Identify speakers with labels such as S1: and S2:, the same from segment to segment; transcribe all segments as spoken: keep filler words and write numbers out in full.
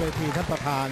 S1: เวทีท่านประธาน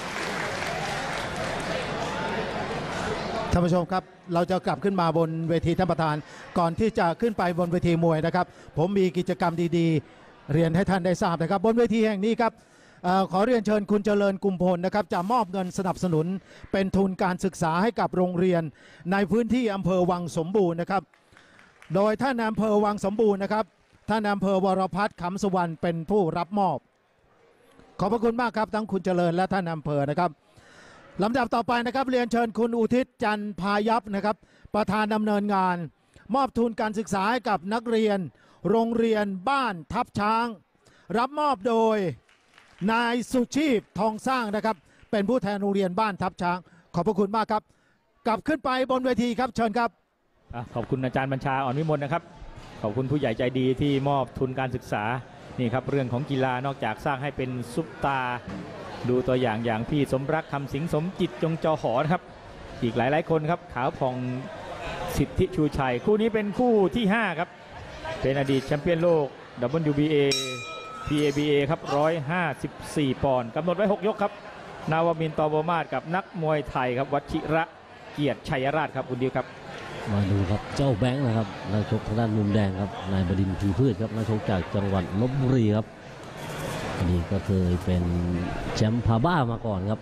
S1: ท่านผู้ชมครับเราจะกลับขึ้นมาบนเวทีท่านประธานก่อนที่จะขึ้นไปบนเวทีมวยนะครับผมมีกิจกรรมดีๆเรียนให้ท่านได้ทราบนะครับบนเวทีแห่งนี้ครับขอเรียนเชิญคุณเจริญกุมพลนะครับจะมอบเงินสนับสนุนเป็นทุนการศึกษาให้กับโรงเรียนในพื้นที่อำเภอวังสมบูรณ์นะครับโดยท่านอำเภอวังสมบูรณ์นะครับท่านอำเภอวรพัฒน์ขำสุวรรณเป็นผู้รับมอบขอบพระคุณมากครับทั้งคุณเจริญและท่านอำเภอนะครับลำดับต่อไปนะครับเรียนเชิญคุณอุทิศจันทร์พายัพนะครับประธานดำเนินงานมอบทุนการศึกษาให้กับนักเรียนโรงเรียนบ้านทับช้างรับมอบโดยนายสุชีพทองสร้างนะครับเป็นผู้แทนโรงเรียนบ้านทับช้างขอบพระคุณมากครับกลับขึ้นไปบนเวทีครับเชิญครับ
S2: ขอบคุณอาจารย์บัญชาอ่อนวิมลนะครับขอบคุณผู้ใหญ่ใจดีที่มอบทุนการศึกษานี่ครับเรื่องของกีฬานอกจากสร้างให้เป็นซุปตาดูตัวอย่างอย่างพี่สมรักคำสิงสมจิตจงจอหอนะครับอีกหลายๆคนครับขาวผ่องสิทธิชูชัยคู่นี้เป็นคู่ที่ห้าครับเป็นอดีตแชมเปี้ยนโลก ดับเบิลยู บี เอ พี เอ บี เอ ครับหนึ่งร้อยห้าสิบสี่ปอนด์กำหนดไว้หกยกครับนาวมินทร์ ตอ บมาศกับนักมวยไทยครับวชิระเกียรติชัยราชครับคุณดิวครับ
S3: มาดูครับเจ้าแบงค์นะครับนักชกทางด้านมุมแดงครับนายบดินทร์ภูพืชครับนักชกจากจังหวัดลพบุรีครับนี่ก็เคยเป็นแชมป์พาบ้ามาก่อนครับ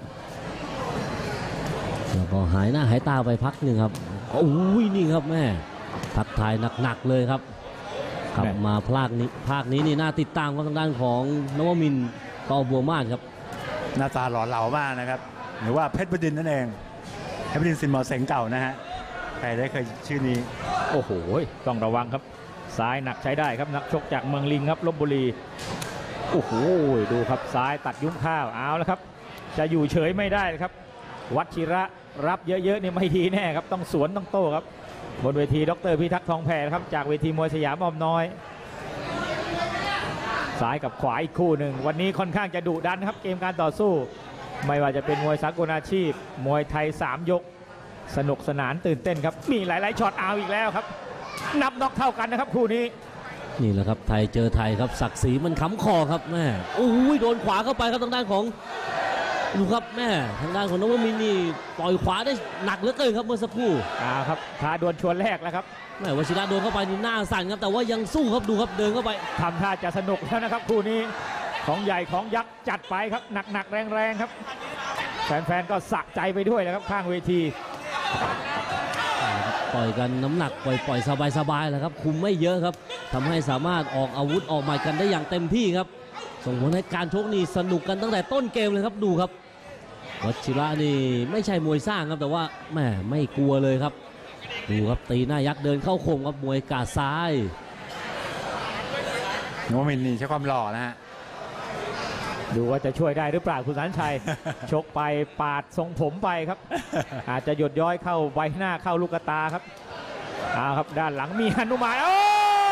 S3: แล้วก็หายหน้าหายตาไปพักหนึ่งครับโอ้ยนี่ครับแม่ทักทายหนักๆเลยครับกลับมาภาคนี้ภาคนี้นี่น่าติดตามทางด้านของนวมินทร์ ตอ บัวมาศครับ
S4: หน้าตาหล่อเหลามากนะครับหรือว่าเพชรบดินทร์นั่นเองเพชรบดินทร์สินหมอเสงเก่านะฮะใครได้เคยชื่อนี้
S2: โอ้โหต้องระวังครับซ้ายหนักใช้ได้ครับนักชกจากเมืองลิงครับลพบุรีโอ้โหดูครับซ้ายตัดยุ้งข้าวเอาแล้วครับจะอยู่เฉยไม่ได้ครับวชิระรับเยอะๆนี่ไม่ดีแน่ครับต้องสวนต้องโต้ครับบนเวทีดร.พิทักษ์ทองแพรครับจากเวทีมวยสยามอ้อมน้อยซ้ายกับขวาอีกคู่หนึ่งวันนี้ค่อนข้างจะดุดันครับเกมการต่อสู้ไม่ว่าจะเป็นมวยสากลอาชีพมวยไทยสามยกสนุกสนานตื่นเต้นครับมีหลายๆช็อตเอาอีกแล้วครับนับน็อกเท่ากันนะครับคู่นี้
S3: นี่แหละครับไทยเจอไทยครับศักดิ์ศรีมันค้ำคอครับแม่โอ้ยโดนขวาเข้าไปครับทางด้านของดูครับแม่ทางด้านของนวมินทร์นี่ปล่อยขวาได้หนักเหลือเกินครับเมื่อสักครู่
S2: อ่าครับท้าดวลชวนแรกแล้วครับ
S3: แม่วชิระโดนเข้าไปนี่หน้าสั่นครับแต่ว่ายังสู้ครับดูครับเดินเข้าไป
S2: ทำท่าจะสนุกแล้วนะครับคู่นี้ของใหญ่ของยักษ์จัดไปครับหนักๆแรงๆครับแฟนๆก็สะใจไปด้วยนะครับข้างเวที
S3: ปล่อยกันน้ำหนักปล่อยปล่อยสบายๆแหละครับคุมไม่เยอะครับทำให้สามารถออกอาวุธออกหมัดกันได้อย่างเต็มที่ครับส่งผลให้การชกนี่สนุกกันตั้งแต่ต้นเกมเลยครับดูครับวชิระนี่ไม่ใช่มวยสร้างครับแต่ว่าแม่ไม่กลัวเลยครับดูครับตีหน้ายักษ์เดินเข้าโค้งครับมวยกาดซ้าย
S4: นวมินทร์นี่ใช้ความหล่อนะฮะ
S2: ดูว่าจะช่วยได้หรือเปล่าคุณสันชัย ชกไปปาดทรงผมไปครับ อาจจะหยดย้อยเข้าใบหน้าเข้าลูกตาครับเอาครับด้านหลังมีหนุมานโอ้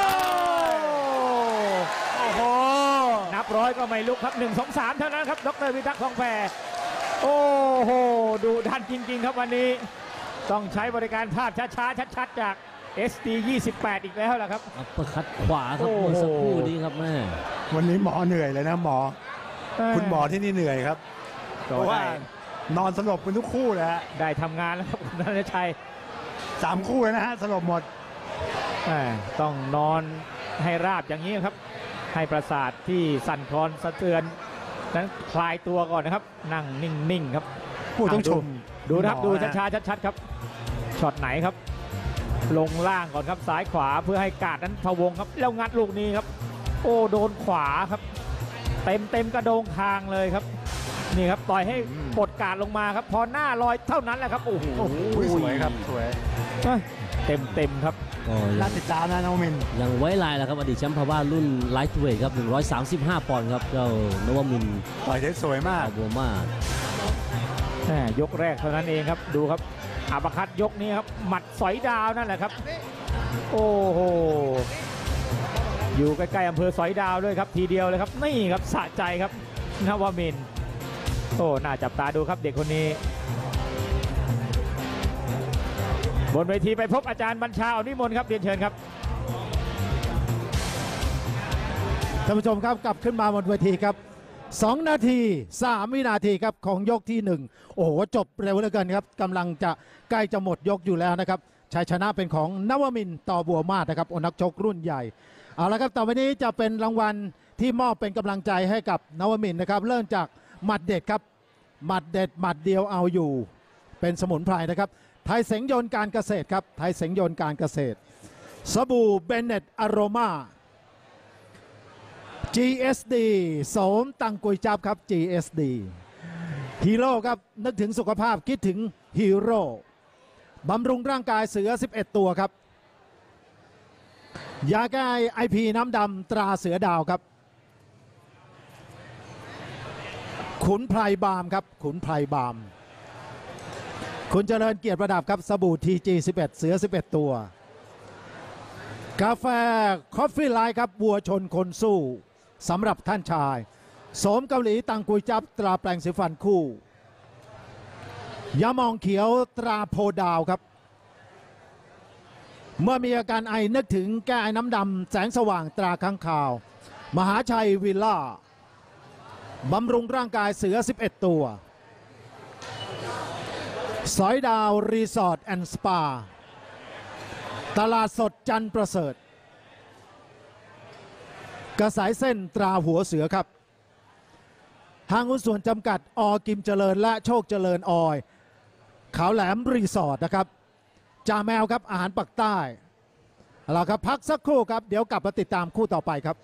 S2: โหนับร้อยก็ไม่ลุกครับหนึ่ง สอง สามเท่านั้นครับดร.พิทักษ์ทองแพรโอ้โหดูดันจริงๆครับวันนี้ต้องใช้บริการภาพช้าๆชัดๆจาก เอส ดี ยี่สิบแปดอีกแล้วล่ะครับ
S3: อัปเปอร์คัตขวาครับเมื่อสักครู่นี้ครับแม่
S4: วันนี้หมอเหนื่อยเลยนะหมอคุณหมอที่นี่เหนื่อยครับเพราะว่านอนสลบกันทุกคู่เลยฮะ
S2: ได้ทำงานแล้วครับคุณธนชัย
S4: สามคู่เลยนะฮะสลบหมด
S2: ต้องนอนให้ราบอย่างนี้ครับให้ประสาทที่สั่นคลอนสะเทือนนั้นคลายตัวก่อนนะครับนั่งนิ่งๆครับ
S4: ผู้ต้องชม
S2: ดูครับดูช้าๆชัดๆครับช็อตไหนครับลงล่างก่อนครับซ้ายขวาเพื่อให้กาดนั้นพะวงครับแล้วงัดลูกนี้ครับโอ้โดนขวาครับเต็มเต็มกระโดงคางเลยครับนี่ครับปล่อยให้ปลดกาดลงมาครับพอหน้าลอยเท่านั้นแหละครับโอ้โห
S4: สวยครับสวย
S2: เต็มเต็มครับ
S4: น่าติดตามนะนวมินทร์
S3: ยังไว้ลายแหละครับอดีตแชมป์พาบ้ารุ่นไลท์เวทครับหนึ่งร้อยสามสิบห้าปอนด์ครับเจ้านวมินทร์
S4: ต่อยได้สวยมาก
S3: บัวมา
S2: ศยกแรกเท่านั้นเองครับดูครับอัปคัตยกนี้ครับหมัดสอยดาวนั่นแหละครับโอ้โหอยู่ใกล้ๆอำเภอสอยดาวด้วยครับทีเดียวเลยครับนี่ครับสะใจครับนวมินทร์โอ้น่าจับตาดูครับเด็กคนนี้บนเวทีไปพบอาจารย์บัญชา อ่อนวิมลครับเรียนเชิญครับ
S1: ท่านผู้ชมครับกลับขึ้นมาบนเวทีครับสองนาทีสามวินาทีครับของยกที่หนึ่งโอ้โหจบเร็วเหลือเกินครับกำลังจะใกล้จะหมดยกอยู่แล้วนะครับชัยชนะเป็นของนวมินทร์ ต่อบัวมาศนะครับนักชกรุ่นใหญ่เอาละครับต่อไปนี้จะเป็นรางวัลที่มอบเป็นกำลังใจให้กับนวมินทร์นะครับเริ่มจากหมัดเด็ดครับหมัดเด็ดหมัดเดียวเอาอยู่เป็นสมุนไพรนะครับไทยเสงยนต์การเกษตรครับไทยเสงยนต์การเกษตรสบู่เบนเน็ตอโรมา จี เอส ดี โสมตังกุยจับครับ จี เอส ดี ฮีโร่ครับนึกถึงสุขภาพคิดถึงฮีโร่บำรุงร่างกายเสือสิบเอ็ดตัวครับยาแก้ไอพีน้ำดำตราเสือดาวครับขุนไพรบามครับขุนไพรบามคุณเจริญเกียรติประดับครับสบู่ ที จี สิบเอ็ด เสือสิบเอ็ดตัวกาแฟคอฟฟี่ไลท์ครับวัวชนคนสู้สำหรับท่านชายโสมเกาหลีตังกุยจับตราแปลงสีฟันคู่ยามองเขียวตราโพดาวครับเมื่อมีอาการไอนึกถึงแก้ไอน้ำดำแสงสว่างตราข้างข่าวมหาชัยวิลล่าบำรุงร่างกายเสือสิบเอ็ดตัวสอยดาวรีสอร์ทแอนด์สปาตลาดสดจันทร์ประเสริฐกระสายเส้นตราหัวเสือครับห้างหุ้นส่วนจำกัดอกิมเจริญและโชคเจริญออยขาวแหลมรีสอร์ทนะครับจ่าแมวครับอาหารปักใต้เอาล่ะครับพักสักครู่ครับเดี๋ยวกลับมาติดตามคู่ต่อไปครับ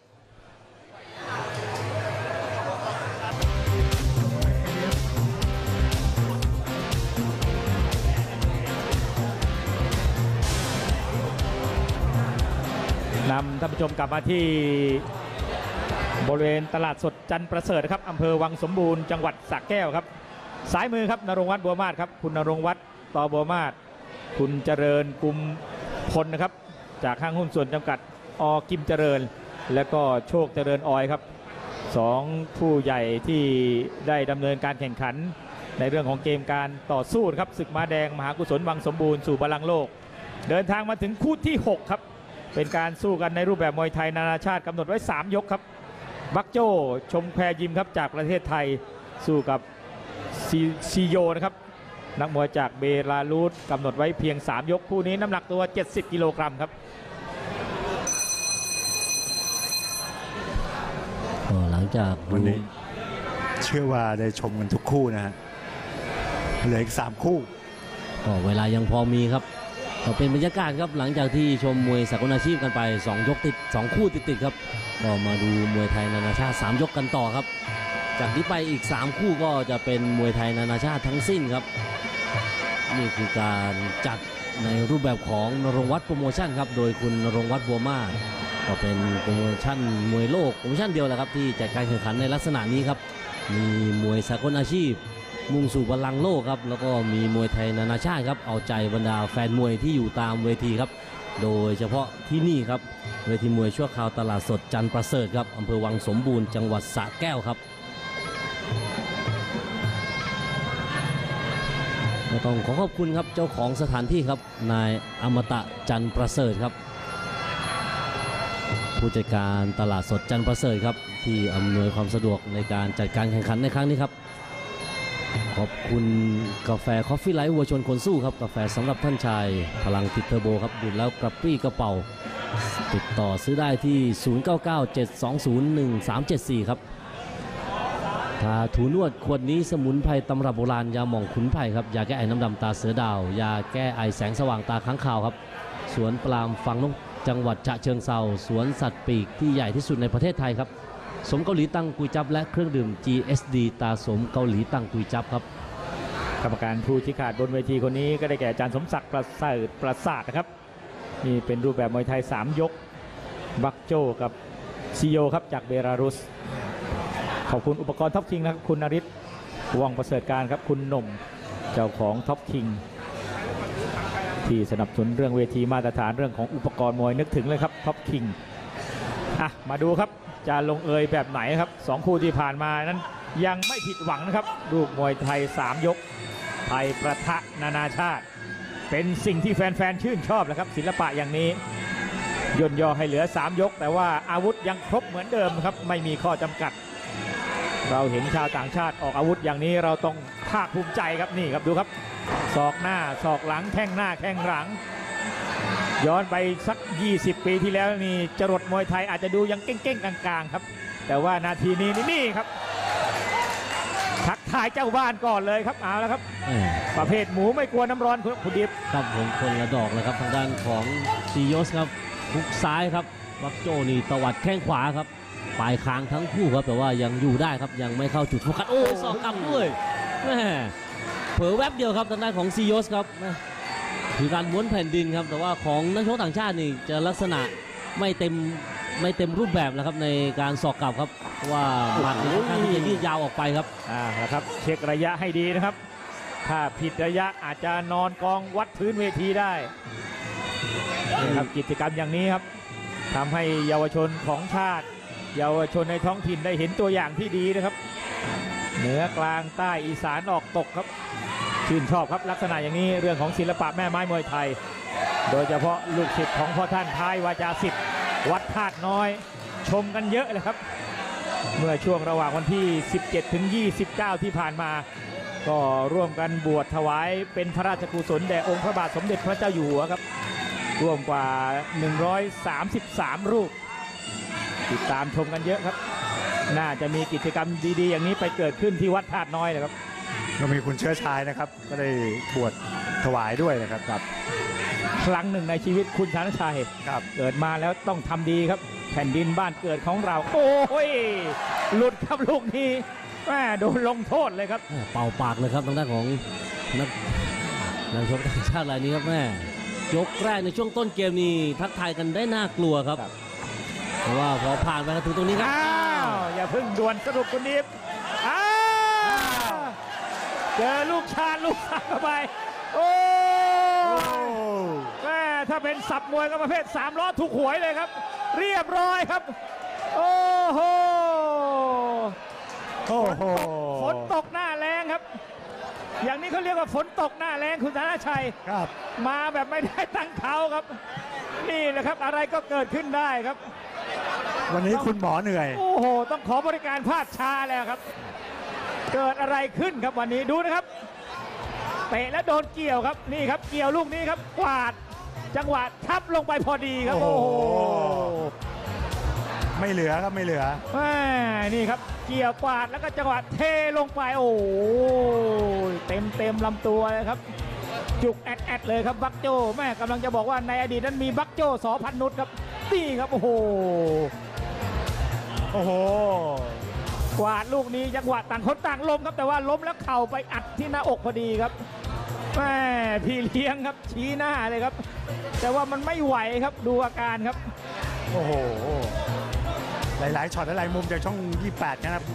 S2: นำท่านผู้ชมกลับมาที่บริเวณตลาดสดจันทร์ประเสริฐครับอำเภอวังสมบูรณ์จังหวัดสระแก้วครับซ้ายมือครับณรงค์วัฒน์บัวมาศครับคุณณรงค์วัฒน์ต่อบัวมาศคุณเจริญกุมพลนะครับจากห้างหุ้นส่วนจำกัดอกิมเจริญและก็โชคเจริญออยครับสองผู้ใหญ่ที่ได้ดำเนินการแข่งขันในเรื่องของเกมการต่อสู้ครับศึกม้าแดงมหากุศลวังสมบูรณ์สู่บัลลังก์โลกเดินทางมาถึงคู่ที่หกครับเป็นการสู้กันในรูปแบบมวยไทยนานาชาติกำหนดไว้สามยกครับบักโจ้ชมแพรยิมครับจากประเทศไทยสู้กับซีโยนะครับนักมวยจากเบลารุสกำหนดไว้เพียงสามยกคู่นี้น้ำหนักตัวเจ็ดสิบกิโลกรัมครับ
S3: หลังจาก
S4: วันนี้เชื่อว่าได้ชมกันทุกคู่นะฮะเหลืออีกสามคู่
S3: ก็เวลายังพอมีครับก็เป็นบรรยากาศครับหลังจากที่ชมมวยสากลอาชีพกันไปสองยกติดสองคู่ติดๆครับก็มาดูมวยไทยนานาชาติสามยกกันต่อครับจากนี้ไปอีกสามคู่ก็จะเป็นมวยไทยนานาชาติทั้งสิ้นครับนี่คือการจัดในรูปแบบของณรงค์วัฒน์โปรโมชั่นครับโดยคุณณรงค์วัฒน์บัวมาศก็เป็นโปรโมชั่นมวยโลกโปรโมชั่นเดียวแหละครับที่จัดการแข่งขันในลักษณะนี้ครับมีมวยสากลอาชีพมุ่งสู่บัลลังก์โลกครับแล้วก็มีมวยไทยนานาชาติครับเอาใจบรรดาแฟนมวยที่อยู่ตามเวทีครับโดยเฉพาะที่นี่ครับเวทีมวยชั่วคราวตลาดสดจันทร์ประเสริฐครับอำเภอวังสมบูรณ์จังหวัดสระแก้วครับก็ต้องขอขอบคุณครับเจ้าของสถานที่ครับนายอมตะจันทร์ประเสริฐครับผู้จัดการตลาดสดจันทร์ประเสริฐครับที่อำนวยความสะดวกในการจัดการแข่งขันในครั้งนี้ครับขอบคุณกาแฟคอฟฟี่ไลท์วัวชนคนสู้ครับกาแฟสำหรับท่านชายพลังติดเทอร์โบครับดื่มแล้วกระปรี้กระเป๋าติดต่อซื้อได้ที่ศูนย์ เก้า เก้า เจ็ด สอง ศูนย์ หนึ่ง สาม เจ็ด สี่ครับทาถูนวดขวดนี้สมุนไพรตำรับโบราณยาหม่องขุนไผ่ครับยาแก้ไอน้ำดำตาเสือดาวยาแก้ไอแสงสว่างตาค้างคาวครับสวนปลามฟังนกจังหวัดฉะเชิงเทราสวนสัตว์ปีกที่ใหญ่ที่สุดในประเทศไทยครับสมเกาหลีตังกุยจับและเครื่องดื่ม จี เอส ดี ตาสมเกาหลีตังกุยจับครับ
S2: กรรมการผู้ชี้ขาดบนเวทีคนนี้ก็ได้แก่อาจารย์สมศักดิ์ประเสริฐประสาทนะครับนี่เป็นรูปแบบมวยไทยสามยกบักโจกับซีโยครับจากเบลารุสขอบคุณอุปกรณ์ท็อปคิงนะครับคุณนฤทธิ์ว่องประเสริฐการครับคุณหนุ่มเจ้าของท็อปคิงที่สนับสนุนเรื่องเวทีมาตรฐานเรื่องของอุปกรณ์มวยนึกถึงเลยครับท็อปคิงอ่ะมาดูครับจะลงเอยแบบไหนครับสองคู่ที่ผ่านมานั้นยังไม่ผิดหวังนะครับรูปมวยไทยสามยกไทยประทะนานาชาติเป็นสิ่งที่แฟนๆชื่นชอบนะครับศิลปะอย่างนี้ย่นย่อให้เหลือสามยกแต่ว่าอาวุธยังครบเหมือนเดิมครับไม่มีข้อจำกัดเราเห็นชาวต่างชาติออกอาวุธอย่างนี้เราต้องภาคภูมิใจครับนี่ครับดูครับศอกหน้าศอกหลังแข้งหน้าแข้งหลังย้อนไปสักยี่สิบปีที่แล้วนี่จรวดมวยไทยอาจจะดูยังเก้งๆกลางๆครับแต่ว่านาทีนี้นี่ครับทักทายเจ้าบ้านก่อนเลยครับเอาแล้วครับ
S3: เออ
S2: ประเภทหมูไม่กลัวน้ำร้อนคุณดิบ
S3: ครับผมคนละดอกเลยครับทางด้านของซีโยสครับฮุกซ้ายครับวักโจนี่ตวัดแข้งขวาครับปลายคางทั้งคู่ครับแต่ว่ายังอยู่ได้ครับยังไม่เข้าจุดโฟกัสโอ้ยสอกกลับด้วยแม่เผลอแวบเดียวครับทางด้านของซีโยสครับแม่คือการม้วนแผ่นดินครับแต่ว่าของนักชกต่างชาตินี่จะลักษณะไม่เต็มไม่เต็มรูปแบบแล้วครับในการสอกกลับครับเพราะว่าหมัดนี่ค่อนข้างที่จะยืดยาวออกไปครับ
S2: อ่าแล้วครับเช็คระยะให้ดีนะครับถ้าผิดระยะอาจจะนอนกองวัดพื้นเวทีได้นะครับกิจกรรมอย่างนี้ครับทำให้เยาวชนของชาติเยาวชนในท้องถิ่นได้เห็นตัวอย่างที่ดีนะครับเหนือกลางใต้อีสานออกตกครับชื่นชอบครับลักษณะอย่างนี้เรื่องของศิลปะแม่ไม้มวยไทยโดยเฉพาะลูกศิษย์ของพ่อท่านท้ายวาจาศิษย์วัดธาตุน้อยชมกันเยอะเลยครับเมื่อช่วงระหว่างวันที่ สิบเจ็ดถึงยี่สิบเก้า ที่ผ่านมาก็ร่วมกันบวชถวายเป็นพระราชกุศลแด่องค์พระบาทสมเด็จพระเจ้าอยู่หัวครับร่วมกว่าหนึ่งร้อยสามสิบสามรูปติดตามชมกันเยอะครับน่าจะมีกิจกรรมดีๆอย่างนี้ไปเกิดขึ้นที่วัดธาตุน้อยนะครับ
S4: ก็มีคุณเชื้อชายนะครับก็ได้บวชถวายด้วยนะครับครับ
S2: ครั้งหนึ่งในชีวิตคุณชาญชัย
S4: ครับ
S2: เกิดมาแล้วต้องทำดีครับแผ่นดินบ้านเกิดของเราโอ้ยหลุดครับลูกนี้แม่โดนลงโทษเลยครับ
S3: เป่าปากเลยครับทางด้านของนักนักชกต่างชาติรายนี้ครับแม่ยกแรกในช่วงต้นเกมนี้ทักทายกันได้น่ากลัวครับแต่ว่าพอผ่านไปถึงตรงนี้ครับ
S2: อ้าวอย่าเพิ่งด่วนสรุปคุณดิบอ้าวเจอลูกชาญลูกสาวเข้าไปโอ้แม่ถ้าเป็นสับมวยก็ประเภทสามล้อถูกหวยเลยครับเรียบร้อยครับโอ้โห
S4: โอ้โห
S2: ฝนตกหน้าแรงครับอย่างนี้เขาเรียกว่าฝนตกหน้าแรงคุณธนชัย
S4: ครับ
S2: มาแบบไม่ได้ตั้งเขาครับนี่แหละครับอะไรก็เกิดขึ้นได้ครับ
S4: วันนี้คุณหมอเหนื่อย
S2: โอ้โหต้องขอบริการภาพช้าแล้วครับเกิดอะไรขึ้นครับวันนี้ดูนะครับเตะแล้วโดนเกี่ยวครับนี่ครับเกี่ยวลูกนี้ครับกวาดจังหวะทับลงไปพอดีครับ
S4: โอ้
S2: โอ้
S4: โห
S2: โห
S4: ไม่เหลือครับไม่เหลือ
S2: แม่นี่ครับเกี่ยวกวาดแล้วก็จังหวะเทลงไปโอ้โหเต็มเต็มลำตัวเลยครับจุกแอดแอดเลยครับบักโจแม่กำลังจะบอกว่าในอดีตนั้นมีบักโจสอพันนุชครับนี่ครับโอ้โห
S4: โอ้โห
S2: กวาดลูกนี้จังหวะต่างคนต่างล้มครับแต่ว่าล้มแล้วเข่าไปอัดที่หน้าอกพอดีครับแม่พี่เลี้ยงครับชี้หน้าเลยครับแต่ว่ามันไม่ไหวครับดูอาการครับ
S4: โอ้โห หลายๆช็อตหลายๆมุมจากช่องยี่สิบแปดนะครับ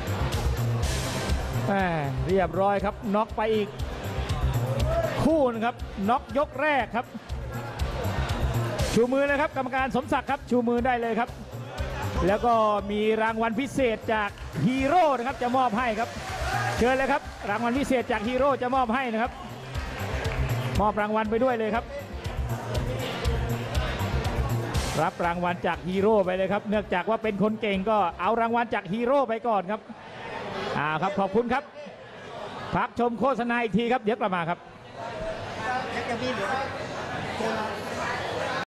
S2: แม่เรียบร้อยครับน็อกไปอีกคู่นะครับน็อกยกแรกครับชูมือเลยครับกรรมการสมศักดิ์ครับชูมือได้เลยครับแล้วก็มีรางวัลพิเศษจากฮีโร่นะครับจะมอบให้ครับเชิญเลยครับรางวัลพิเศษจากฮีโร่จะมอบให้นะครับมอบรางวัลไปด้วยเลยครับรับรางวัลจากฮีโร่ไปเลยครับเนื่องจากว่าเป็นคนเก่งก็เอารางวัลจากฮีโร่ไปก่อนครับอ่าครับขอบคุณครับพักชมโฆษณาอีกทีครับเดี๋ยวกลับมาครับ